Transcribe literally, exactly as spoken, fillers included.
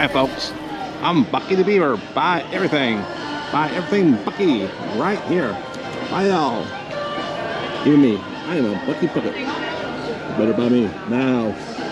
Hi folks, I'm Buc-Ee the Beaver. Buy everything. Buy everything Buc-Ee right here. Buy it all. Even me. I am a Buc-Ee puppet. You better buy me now.